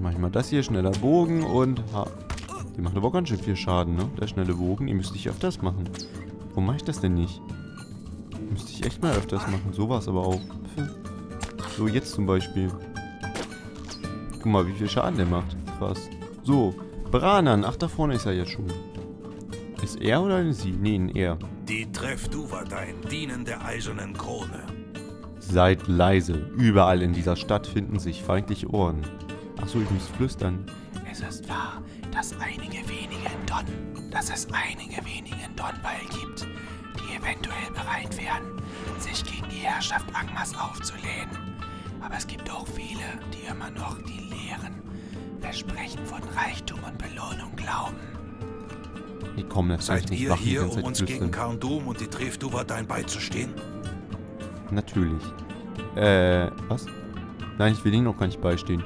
mach ich mal das hier, schneller Bogen und... Die macht aber ganz schön viel Schaden, ne? Der schnelle Bogen, den müsste ich öfters machen. Warum mache ich das denn nicht? Müsste ich echt mal öfters machen. So war es aber auch. So, jetzt zum Beispiel. Guck mal, wie viel Schaden der macht. Krass. So, Branan. Ach, da vorne ist er jetzt schon. Ist er oder eine sie? Nee, ein er. Die Trefduvatein dienen der eisernen Krone. Seid leise. Überall in dieser Stadt finden sich feindliche Ohren. Achso, ich muss flüstern. Es ist wahr, dass es einige wenige in Donwall gibt, die eventuell bereit wären, sich gegen die Herrschaft Angmars aufzulehnen. Aber es gibt auch viele, die immer noch die leeren Versprechen von Reichtum und Belohnung glauben. Nee, komm, das Seid nicht ihr machen, die hier, ganze um Zeit uns flüstern. gegen Karndum und die Trefduvatein beizustehen? Natürlich. Was? Nein, ich will Ihnen noch gar nicht beistehen.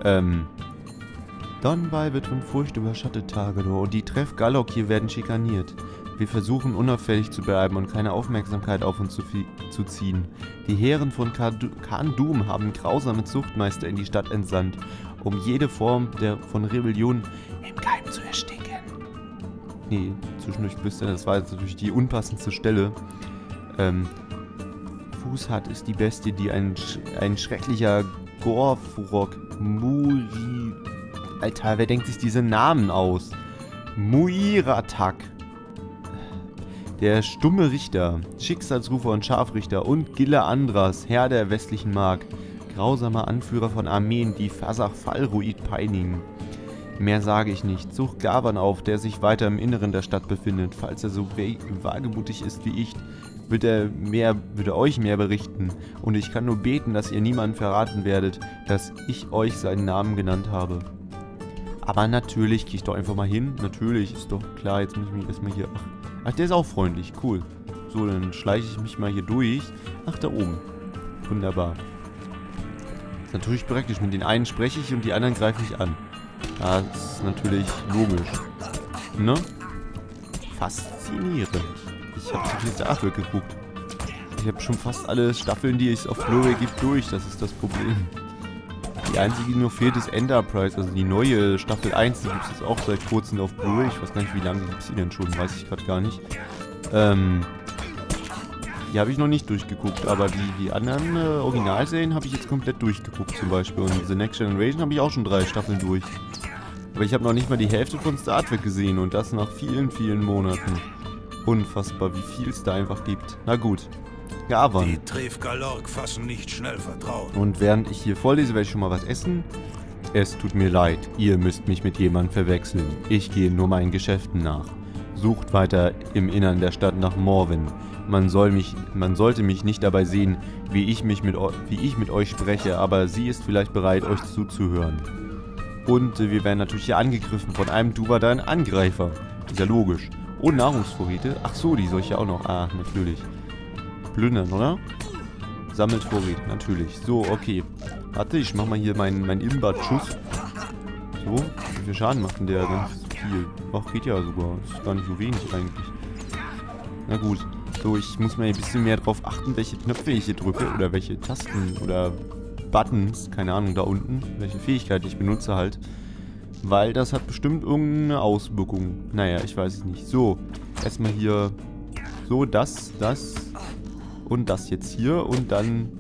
Donwall wird von Furcht überschattet, Tagedor, und die Treff-Gallok hier werden schikaniert. Wir versuchen unauffällig zu bleiben und keine Aufmerksamkeit auf uns zu ziehen. Die Heeren von Karndum haben grausame Zuchtmeister in die Stadt entsandt, um jede Form von Rebellion Im Keim zu ersticken. Nee, zwischendurch flüstern, das war jetzt natürlich die unpassendste Stelle. Fußhard ist die Bestie, die ein schrecklicher Gorfurok Muri... Alter, wer denkt sich diese Namen aus? Muiratak. Der stumme Richter, Schicksalsrufer und Scharfrichter und Gilla Andras, Herr der westlichen Mark. Grausamer Anführer von Armeen, die Fasach Falruid peinigen. Mehr sage ich nicht. Sucht Gavan auf, der sich weiter im Inneren der Stadt befindet. Falls er so wagemutig ist wie ich, wird er euch mehr berichten. Und ich kann nur beten, dass ihr niemandem verraten werdet, dass ich euch seinen Namen genannt habe. Aber natürlich, gehe ich doch einfach mal hin. Natürlich, ist doch klar, jetzt muss ich mich erstmal hier... Ach, der ist auch freundlich, cool. So, dann schleiche ich mich mal hier durch. Ach, da oben. Wunderbar. Ist natürlich praktisch, mit den einen spreche ich und die anderen greife ich an. Das ist natürlich logisch. Ne? Faszinierend. Ich habe zu viel Star Trek geguckt. Ich habe schon fast alle Staffeln, die es auf Blu-ray gibt, durch. Das ist das Problem. Die einzige, die noch fehlt, ist Enterprise. Also die neue Staffel 1, die gibt es jetzt auch seit kurzem auf Blu-ray. Ich weiß gar nicht, wie lange gibt es die denn schon. Weiß ich gerade gar nicht. Die habe ich noch nicht durchgeguckt. Aber die anderen Originalserien habe ich jetzt komplett durchgeguckt zum Beispiel. Und The Next Generation habe ich auch schon 3 Staffeln durch. Aber ich habe noch nicht mal die Hälfte von Star Trek gesehen. Und das nach vielen, vielen Monaten. Unfassbar, wie viel es da einfach gibt. Na gut. Gavan. Die Tref-Gallok fassen nicht schnell Vertrauen. Und während ich hier vorlese, werde ich schon mal was essen. Es tut mir leid, ihr müsst mich mit jemandem verwechseln. Ich gehe nur meinen Geschäften nach. Sucht weiter im Innern der Stadt nach Morwen. Man sollte mich nicht dabei sehen, wie ich mit euch spreche, aber sie ist vielleicht bereit, euch zuzuhören. Und wir werden natürlich hier angegriffen von einem Duvatein-Angreifer. Ist ja logisch. Und Nahrungsvorräte. Ach so, die soll ich ja auch noch. Ah, natürlich. Plündern, oder? Sammelt Vorräte, natürlich. So, okay. Warte, ich mach mal hier meinen Imbat-Schuss. So, wie viel Schaden macht denn der? Ganz viel. Ach, geht ja sogar. Ist gar nicht so wenig eigentlich. Na gut. So, ich muss mal ein bisschen mehr drauf achten, welche Knöpfe ich hier drücke. Oder welche Tasten oder Buttons. Keine Ahnung, da unten. Welche Fähigkeit ich benutze halt. Weil das hat bestimmt irgendeine Auswirkung. Naja, ich weiß es nicht. So, erstmal hier so, das und das jetzt hier und dann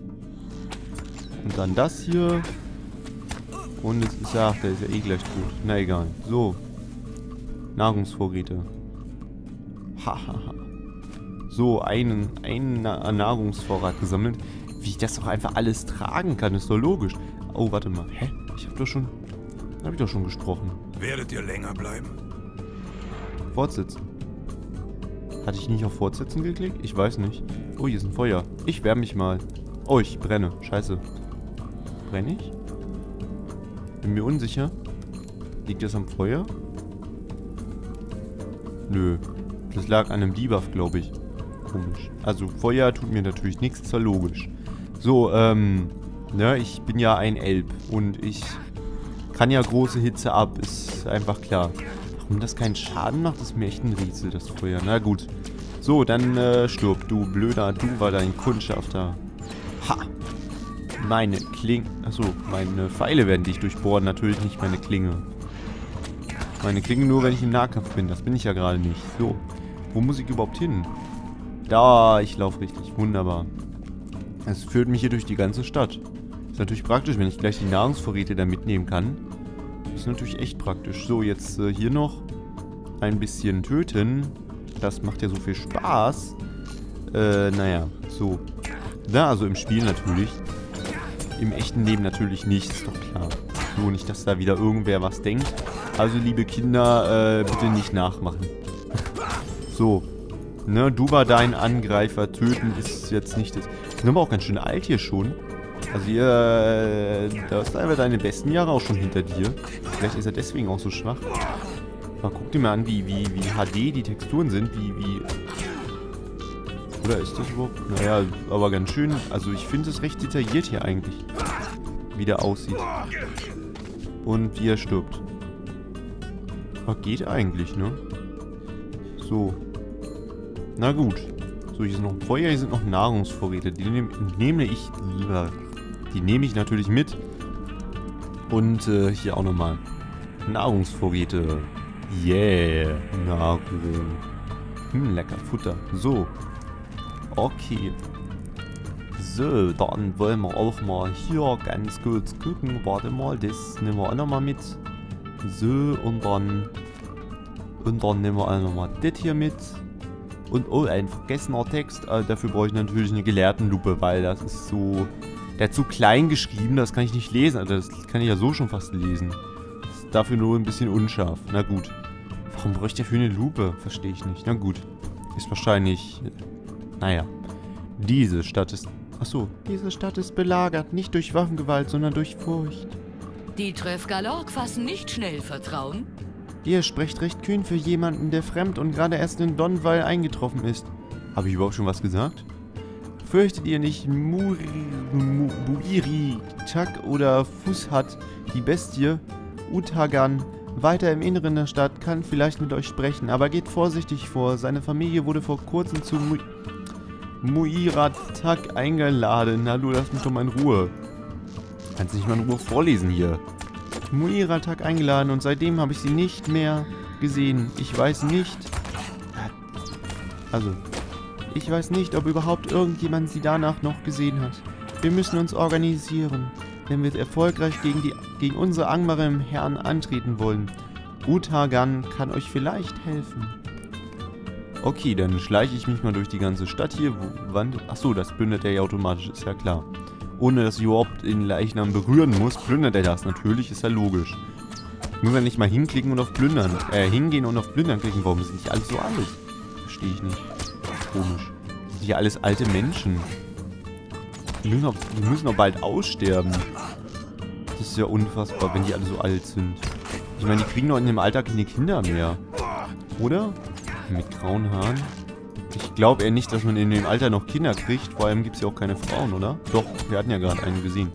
das hier. Und es ist ja, der ist ja eh gleich tot. Na egal. So. Nahrungsvorräte. Hahaha. So, einen Nahrungsvorrat gesammelt. Wie ich das doch einfach alles tragen kann, ist doch logisch. Oh, warte mal. Hä? Habe ich doch schon gesprochen. Werdet ihr länger bleiben? Fortsetzen. Hatte ich nicht auf Fortsetzen geklickt? Ich weiß nicht. Oh, hier ist ein Feuer. Ich wärme mich mal. Oh, ich brenne. Scheiße. Brenne ich? Bin mir unsicher. Liegt das am Feuer? Nö. Das lag an einem Debuff, glaube ich. Komisch. Also, Feuer tut mir natürlich nichts, ist ja logisch. So, ne, ich bin ja ein Elb. Und ich kann ja große Hitze ab. Ist einfach klar. Warum das keinen Schaden macht, ist mir echt ein Rätsel, das Feuer. Na gut. So, dann stirb, du blöder Duvatein Kundschafter. Ha! Meine Klinge. Achso, meine Pfeile werden dich durchbohren. Natürlich nicht meine Klinge. Meine Klinge nur, wenn ich im Nahkampf bin. Das bin ich ja gerade nicht. So. Wo muss ich überhaupt hin? Da, ich laufe richtig. Wunderbar. Es führt mich hier durch die ganze Stadt. Ist natürlich praktisch, wenn ich gleich die Nahrungsvorräte da mitnehmen kann. Ist natürlich echt praktisch. So, jetzt hier noch ein bisschen töten. Das macht ja so viel Spaß. Naja, so. Da, also im Spiel natürlich. Im echten Leben natürlich nicht, ist doch klar. So, nicht, dass da wieder irgendwer was denkt. Also, liebe Kinder, bitte nicht nachmachen. So. Ne, du war dein Angreifer. Töten ist jetzt nicht das... Die sind aber auch ganz schön alt hier schon. Also hier, da ist einfach deine besten Jahre auch schon hinter dir. Vielleicht ist er deswegen auch so schwach. Aber guck dir mal an, wie HD die Texturen sind, Oder ist das überhaupt? Naja, aber ganz schön. Also ich finde es recht detailliert hier eigentlich. Wie der aussieht. Und wie er stirbt. Aber geht eigentlich, ne? So. Na gut. So, hier ist noch Feuer, hier sind noch Nahrungsvorräte. Die nehme ich natürlich mit. Und hier auch nochmal. Nahrungsvorräte. Yeah. Nahrung. Lecker Futter. So. Okay. So, dann wollen wir auch mal hier ganz kurz gucken. Warte mal, das nehmen wir auch nochmal mit. So, und dann nehmen wir auch nochmal das hier mit. Und oh, ein vergessener Text. Dafür brauche ich natürlich eine Gelehrtenlupe, weil das ist so... Der hat so klein geschrieben, das kann ich nicht lesen. Also das kann ich ja so schon fast lesen. Das ist dafür nur ein bisschen unscharf. Na gut. Warum bräuchte er für eine Lupe? Verstehe ich nicht. Na gut. Ist wahrscheinlich... Naja. Diese Stadt ist... Achso. Diese Stadt ist belagert. Nicht durch Waffengewalt, sondern durch Furcht. Die Trefgalorg fassen nicht schnell Vertrauen. Ihr sprecht recht kühn für jemanden, der fremd und gerade erst in Donwall eingetroffen ist. Habe ich überhaupt schon was gesagt? Fürchtet ihr nicht Muiritak oder Fushat, die Bestie? Utagan, weiter im Inneren der Stadt, kann vielleicht mit euch sprechen, aber geht vorsichtig vor. Seine Familie wurde vor kurzem zu Muiratak eingeladen. Na du, lass mich doch mal in Ruhe. Kannst nicht mal in Ruhe vorlesen hier. Muiratak eingeladen und seitdem habe ich sie nicht mehr gesehen. Ich weiß nicht... Also... Ich weiß nicht, ob überhaupt irgendjemand sie danach noch gesehen hat. Wir müssen uns organisieren, wenn wir erfolgreich gegen unsere Angmar Herren antreten wollen. Utagan kann euch vielleicht helfen. Okay, dann schleiche ich mich mal durch die ganze Stadt hier. Achso, das plündert er ja automatisch, ist ja klar. Ohne dass ich überhaupt den Leichnam berühren muss, plündert er das natürlich, ist ja logisch. Muss er nicht mal hinklicken und auf Plündern. Hingehen und auf Plündern klicken. Warum sind nicht alles so alt? Verstehe ich nicht. Komisch. Das sind hier alles alte Menschen. Die müssen doch bald aussterben. Das ist ja unfassbar, wenn die alle so alt sind. Ich meine, die kriegen doch in dem Alter keine Kinder mehr. Oder? Mit grauen Haaren. Ich glaube eher nicht, dass man in dem Alter noch Kinder kriegt. Vor allem gibt es ja auch keine Frauen, oder? Doch, wir hatten ja gerade eine gesehen.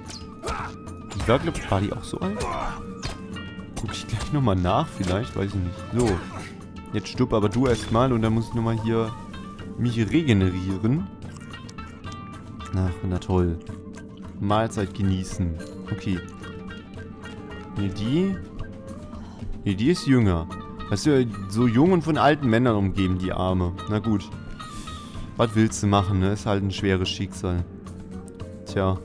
War die auch so alt? Guck ich gleich nochmal nach, vielleicht, weiß ich nicht. So. Jetzt stirb aber du erstmal und dann muss ich nochmal hier mich regenerieren. Ach, na toll. Mahlzeit genießen. Okay. Nee, die? Nee, die ist jünger. Weißt du, so jung und von alten Männern umgeben, die Arme. Na gut. Was willst du machen, ne? Ist halt ein schweres Schicksal. Tja.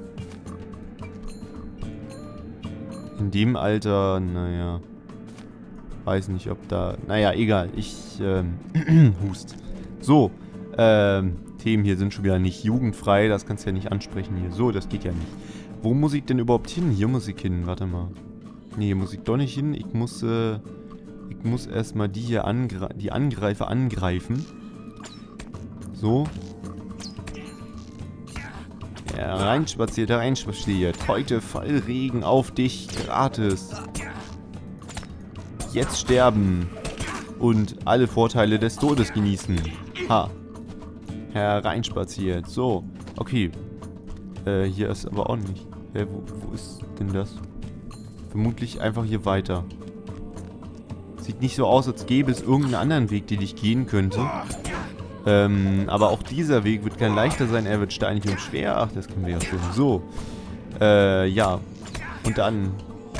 In dem Alter, naja. Weiß nicht, ob da... Naja, egal. Ich, hust. So. Themen hier sind schon wieder nicht jugendfrei. Das kannst du ja nicht ansprechen hier. So, das geht ja nicht. Wo muss ich denn überhaupt hin? Hier muss ich hin. Warte mal. Nee, hier muss ich doch nicht hin. Ich muss erstmal die hier die Angreifer angreifen. So. Ja, reinspaziert. Heute Fallregen auf dich. Gratis. Jetzt sterben. Und alle Vorteile des Todes genießen. Ha. Hereinspaziert. So. Okay. Hier ist aber auch nicht. Wo ist denn das? Vermutlich einfach hier weiter. Sieht nicht so aus, als gäbe es irgendeinen anderen Weg, den ich gehen könnte. Aber auch dieser Weg wird kein leichter sein. Er wird steinig und schwer. Ach, das können wir ja schon. So. Ja. Und dann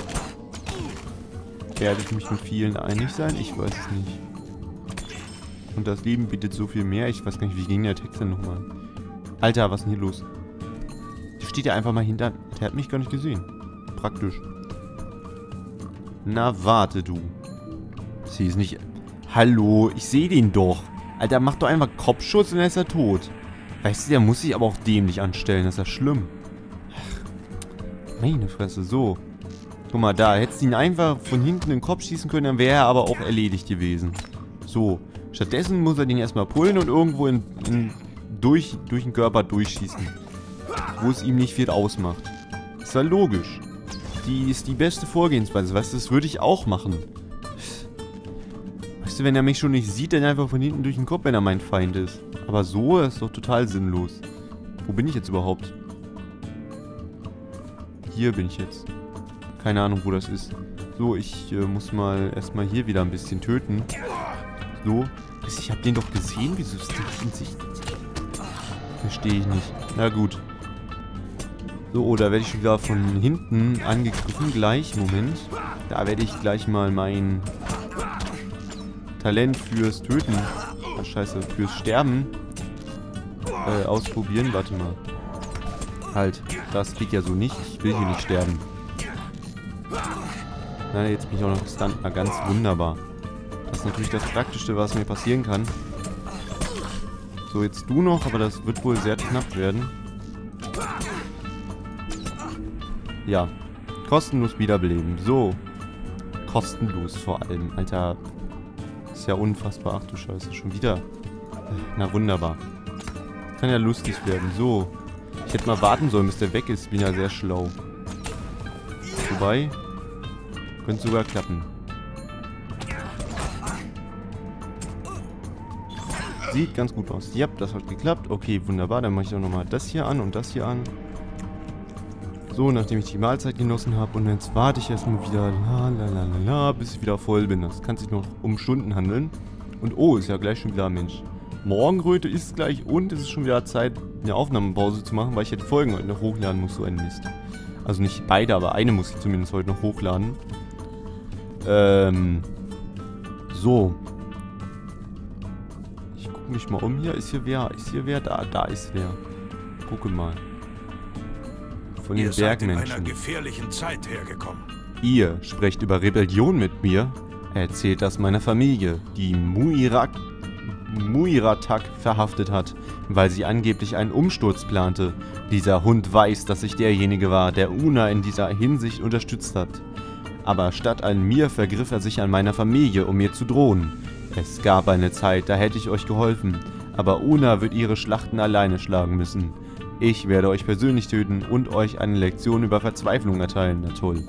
werde ich mich mit vielen einig sein. Ich weiß es nicht. Und das Leben bietet so viel mehr. Ich weiß gar nicht, wie ging der Text denn nochmal? Alter, was ist denn hier los? Steht ja einfach mal hinter. Der hat mich gar nicht gesehen. Praktisch. Na, warte, du. Sie ist nicht... Hallo, ich sehe den doch. Alter, mach doch einfach Kopfschuss und dann ist er tot. Weißt du, der muss sich aber auch dämlich anstellen. Das ist ja schlimm. Ach, meine Fresse, so. Guck mal, da. Hättest du ihn einfach von hinten in den Kopf schießen können, dann wäre er aber auch erledigt gewesen. So. Stattdessen muss er den erstmal pullen und irgendwo durch den Körper durchschießen. Wo es ihm nicht viel ausmacht. Ist ja logisch. Die ist die beste Vorgehensweise. Weißt du, das würde ich auch machen. Weißt du, wenn er mich schon nicht sieht, dann einfach von hinten durch den Kopf, wenn er mein Feind ist. Aber so ist doch total sinnlos. Wo bin ich jetzt überhaupt? Hier bin ich jetzt. Keine Ahnung, wo das ist. So, ich muss mal erstmal hier wieder ein bisschen töten. So. Ich habe den doch gesehen. Wieso ist der in Sicht? Verstehe ich nicht. Na gut. So, oh, da werde ich schon wieder von hinten angegriffen. Gleich, Moment. Da werde ich gleich mal mein Talent fürs Töten, ach scheiße, fürs Sterben ausprobieren. Warte mal. Halt, das geht ja so nicht. Ich will hier nicht sterben. Na, jetzt bin ich auch noch gestunt. Na, ganz wunderbar. Das ist natürlich das Praktischste, was mir passieren kann. So, jetzt du noch, aber das wird wohl sehr knapp werden. Ja. Kostenlos wiederbeleben. So. Kostenlos vor allem. Alter. Ist ja unfassbar. Ach du Scheiße. Schon wieder. Na wunderbar. Kann ja lustig werden. So. Ich hätte mal warten sollen, bis der weg ist. Bin ja sehr schlau. Wobei. Könnte sogar klappen. Sieht ganz gut aus. Ja, das hat geklappt. Okay, wunderbar. Dann mache ich auch nochmal das hier an und das hier an. So, nachdem ich die Mahlzeit genossen habe. Und jetzt warte ich erstmal wieder, bis ich wieder voll bin. Das kann sich noch um Stunden handeln. Und oh, ist ja gleich schon wieder, Mensch. Morgenröte ist gleich und es ist schon wieder Zeit, eine Aufnahmepause zu machen, weil ich hätte Folgen heute noch hochladen muss, so ein Mist. Also nicht beide, aber eine muss ich zumindest heute noch hochladen. So. Ich gucke mich mal um hier. Ist hier wer? Ist hier wer? Da ist wer. Gucke mal. Von den Bergmenschen. Ihr seid in einer gefährlichen Zeit hergekommen. Ihr sprecht über Rebellion mit mir? Erzählt das meiner Familie, die Muiratak verhaftet hat, weil sie angeblich einen Umsturz plante. Dieser Hund weiß, dass ich derjenige war, der Una in dieser Hinsicht unterstützt hat. Aber statt an mir vergriff er sich an meiner Familie, um mir zu drohen. Es gab eine Zeit, da hätte ich euch geholfen, aber Una wird ihre Schlachten alleine schlagen müssen. Ich werde euch persönlich töten und euch eine Lektion über Verzweiflung erteilen. Na toll.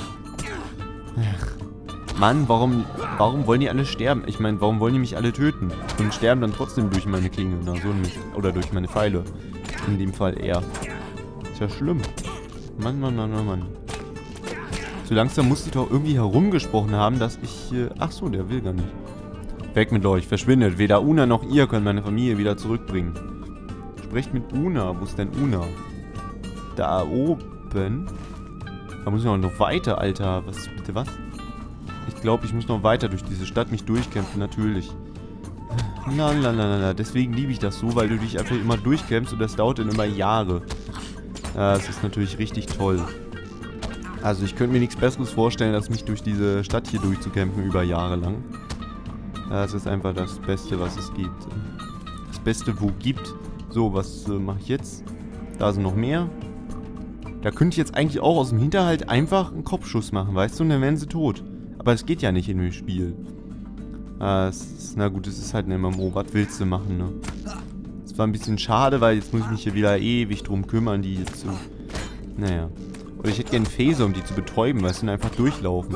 Ach, Mann, warum wollen die alle sterben? Ich meine, warum wollen die mich alle töten? Und sterben dann trotzdem durch meine Klinge. Na, so nicht. Oder durch meine Pfeile. In dem Fall eher. Ist ja schlimm. Mann, Mann, Mann, Mann, Mann. So langsam muss ich doch irgendwie herumgesprochen haben, dass ich... ach so, der will gar nicht. Weg mit euch, verschwindet. Weder Una noch ihr könnt meine Familie wieder zurückbringen. Sprecht mit Una. Wo ist denn Una? Da oben. Da muss ich noch weiter, Alter. Was, bitte was? Ich glaube, ich muss noch weiter durch diese Stadt mich durchkämpfen, natürlich. Na. Deswegen liebe ich das so, weil du dich einfach immer durchkämpfst und das dauert dann immer Jahre. Das ist natürlich richtig toll. Also ich könnte mir nichts Besseres vorstellen, als mich durch diese Stadt hier durchzukämpfen über Jahre lang. Das ist einfach das Beste, was es gibt. Das Beste, wo gibt. So, was mache ich jetzt? Da sind noch mehr. Da könnte ich jetzt eigentlich auch aus dem Hinterhalt einfach einen Kopfschuss machen, weißt du? Und dann wären sie tot. Aber es geht ja nicht in dem Spiel. Na gut, es ist halt ein MMO. Was willst du machen, ne? Das war ein bisschen schade, weil jetzt muss ich mich hier wieder ewig drum kümmern, die jetzt so... Naja. Oder ich hätte gerne einen Phaser, um die zu betäuben, weißt du? Und einfach durchlaufen.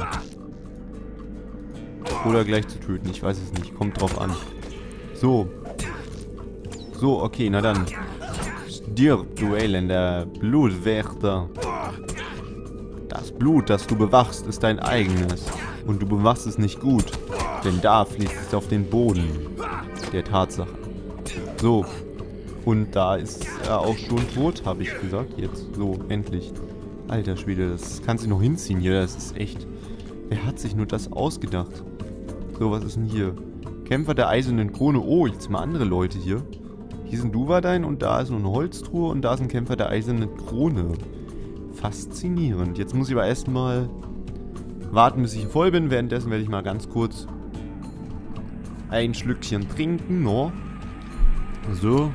Oder gleich zu töten, ich weiß es nicht. Kommt drauf an. So. So, okay, na dann. Stirb, du elender Blutwächter. Das Blut, das du bewachst, ist dein eigenes. Und du bewachst es nicht gut. Denn da fließt es auf den Boden der Tatsache. So. Und da ist er auch schon tot, habe ich gesagt. Jetzt. So, endlich. Alter Schwede, das kannst du noch hinziehen hier. Das ist echt... Wer hat sich nur das ausgedacht? So, was ist denn hier? Kämpfer der eisernen Krone. Oh, jetzt mal andere Leute hier. Hier ist ein Duvadein und da ist noch eine Holztruhe und da ist ein Kämpfer der eisernen Krone. Faszinierend. Jetzt muss ich aber erstmal warten, bis ich voll bin. Währenddessen werde ich mal ganz kurz ein Schlückchen trinken, no? So.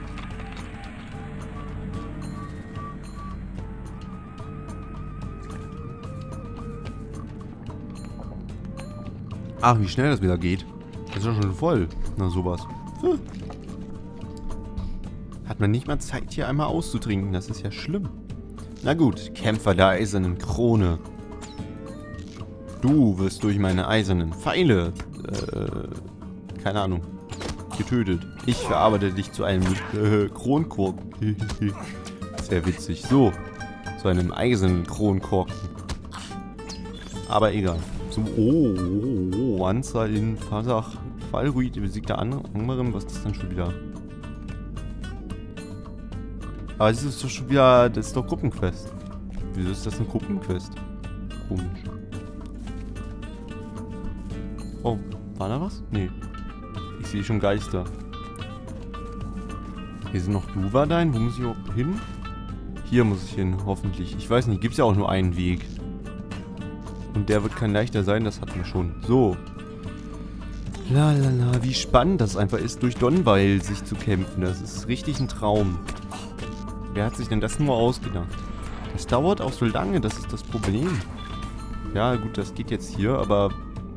Ach, wie schnell das wieder geht. Das ist doch schon voll. Na, sowas. Hat man nicht mal Zeit, hier einmal auszutrinken. Das ist ja schlimm. Na gut, Kämpfer der eisernen Krone. Du wirst durch meine eisernen Pfeile, keine Ahnung, getötet. Ich verarbeite dich zu einem Kronkorken. Sehr witzig. So, zu einem eisernen Kronkorken. Aber egal. So, oh, Anzahl in Fasach. Fallruid, besiegte Angmarin. Was ist das denn schon wieder? Aber das ist doch schon wieder, das ist doch Gruppenquest. Wieso ist das eine Gruppenquest? Komisch. Oh, war da was? Nee. Ich sehe schon Geister. Hier sind noch Duvadein. Wo muss ich überhaupt hin? Hier muss ich hin, hoffentlich. Ich weiß nicht, gibt es ja auch nur einen Weg. Und der wird kein leichter sein, das hatten wir schon. So. Lalala, wie spannend das einfach ist, durch Donweil sich zu kämpfen. Das ist richtig ein Traum. Wer hat sich denn das nur ausgedacht? Das dauert auch so lange, das ist das Problem. Ja, gut, das geht jetzt hier, aber...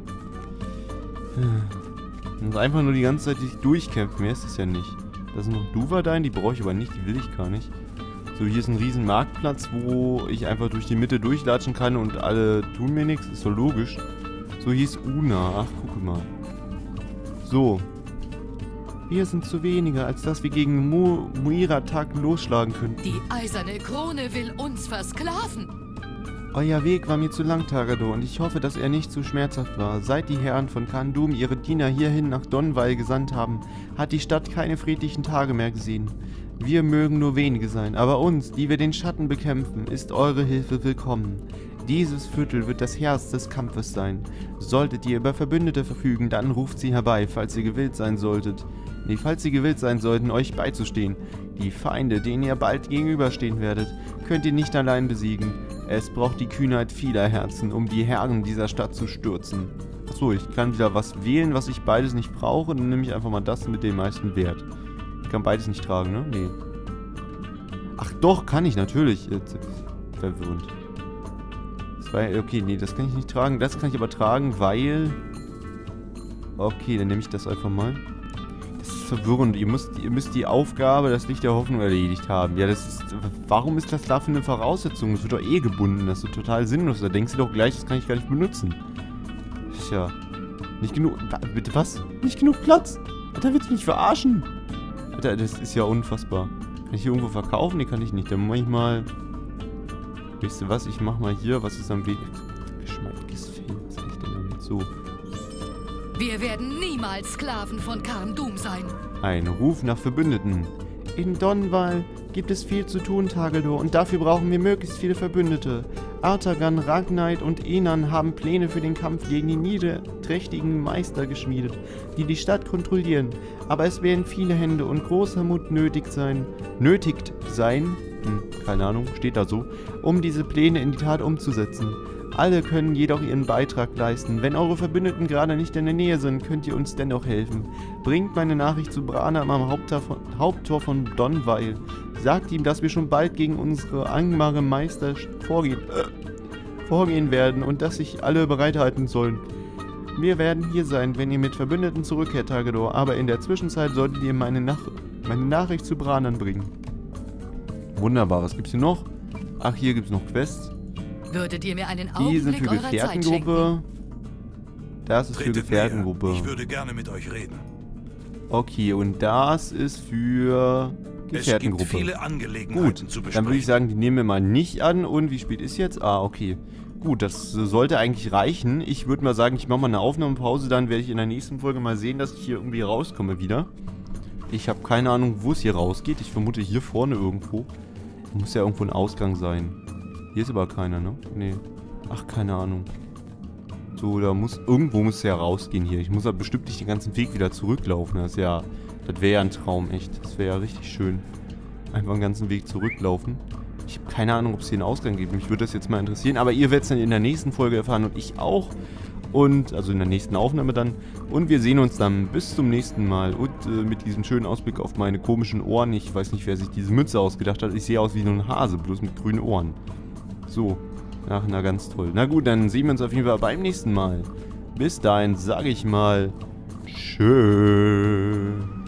Und einfach nur die ganze Zeit sich durchkämpfen, mehr ist es ja nicht. Da sind noch Duvadein, die brauche ich aber nicht, die will ich gar nicht. So, hier ist ein riesen Marktplatz, wo ich einfach durch die Mitte durchlatschen kann und alle tun mir nichts, ist so logisch. So, hier ist Una, ach, guck mal. So. Wir sind zu wenige, als dass wir gegen Muiratak losschlagen könnten. Die eiserne Krone will uns versklaven. Euer Weg war mir zu lang, Tagador, und ich hoffe, dass er nicht zu schmerzhaft war. Seit die Herren von Kandum ihre Diener hierhin nach Donweil gesandt haben, hat die Stadt keine friedlichen Tage mehr gesehen. Wir mögen nur wenige sein, aber uns, die wir den Schatten bekämpfen, ist eure Hilfe willkommen. Dieses Viertel wird das Herz des Kampfes sein. Solltet ihr über Verbündete verfügen, dann ruft sie herbei, falls ihr gewillt sein sollten, euch beizustehen. Die Feinde, denen ihr bald gegenüberstehen werdet, könnt ihr nicht allein besiegen. Es braucht die Kühnheit vieler Herzen, um die Herren dieser Stadt zu stürzen. Achso, ich kann wieder was wählen, was ich beides nicht brauche. Dann nehme ich einfach mal das mit dem meisten Wert. Ich kann beides nicht tragen, ne? Nee. Ach doch, kann ich natürlich. Jetzt verwirrend. Okay, nee, das kann ich nicht tragen. Das kann ich aber tragen, weil... Okay, dann nehme ich das einfach mal. Das ist verwirrend. Ihr müsst die Aufgabe, das Licht der Hoffnung erledigt haben. Ja, das ist... Warum ist das dafür eine Voraussetzung? Das wird doch eh gebunden. Das ist so total sinnlos. Da denkst du doch gleich, das kann ich gar nicht benutzen. Tja. Nicht genug... Bitte was? Nicht genug Platz? Alter, willst du mich verarschen? Alter, das ist ja unfassbar. Kann ich hier irgendwo verkaufen? Nee, kann ich nicht. Dann mach ich mal... Wisst ihr was? Ich mach mal hier, was ist am Weg? Geschmeidiges Feld, was sag ich denn damit? So. Wir werden niemals Sklaven von Kandum sein. Ein Ruf nach Verbündeten. In Donweil gibt es viel zu tun, Tageldor, und dafür brauchen wir möglichst viele Verbündete. Artagan, Ragnaid und Enan haben Pläne für den Kampf gegen die niederträchtigen Meister geschmiedet, die die Stadt kontrollieren. Aber es werden viele Hände und großer Mut nötigt sein, keine Ahnung, steht da so, um diese Pläne in die Tat umzusetzen. Alle können jedoch ihren Beitrag leisten. Wenn eure Verbündeten gerade nicht in der Nähe sind, könnt ihr uns dennoch helfen. Bringt meine Nachricht zu Brana am Haupttor von Donweil. Sagt ihm, dass wir schon bald gegen unsere Angmare Meister vorgehen werden und dass sich alle bereithalten sollen. Wir werden hier sein, wenn ihr mit Verbündeten zurückkehrt, Tageldor, aber in der Zwischenzeit solltet ihr meine Nachricht zu Branan bringen. Wunderbar, was gibt's hier noch? Ach, hier gibt's noch Quests. Würdet ihr mir einen Die sind Augenblick für eurer Zeit schenken? Gefährtengruppe. Das ist für Tretet Gefährtengruppe. näher. Ich würde gerne mit euch reden. Okay, und das ist für Gefährtengruppe. Es gibt viele Angelegenheiten zu besprechen. Dann würde ich sagen, die nehmen wir mal nicht an. Und wie spät ist jetzt? Ah, okay. Gut, das sollte eigentlich reichen. Ich würde mal sagen, ich mache mal eine Aufnahmepause. Dann werde ich in der nächsten Folge mal sehen, dass ich hier irgendwie rauskomme wieder. Ich habe keine Ahnung, wo es hier rausgeht. Ich vermute hier vorne irgendwo. Muss ja irgendwo ein Ausgang sein. Hier ist aber keiner, ne? Nee. Ach, keine Ahnung. So, irgendwo muss es ja rausgehen hier. Ich muss aber bestimmt nicht den ganzen Weg wieder zurücklaufen. Das wäre ja ein Traum, echt. Das wäre ja richtig schön. Einfach den ganzen Weg zurücklaufen. Ich habe keine Ahnung, ob es hier einen Ausgang gibt. Mich würde das jetzt mal interessieren. Aber ihr werdet es dann in der nächsten Folge erfahren und ich auch. Und, also in der nächsten Aufnahme dann. Und wir sehen uns dann bis zum nächsten Mal. Und mit diesem schönen Ausblick auf meine komischen Ohren. Ich weiß nicht, wer sich diese Mütze ausgedacht hat. Ich sehe aus wie nur ein Hase, bloß mit grünen Ohren. So. Ach, na ganz toll. Na gut, dann sehen wir uns auf jeden Fall beim nächsten Mal. Bis dahin sage ich mal, tschö.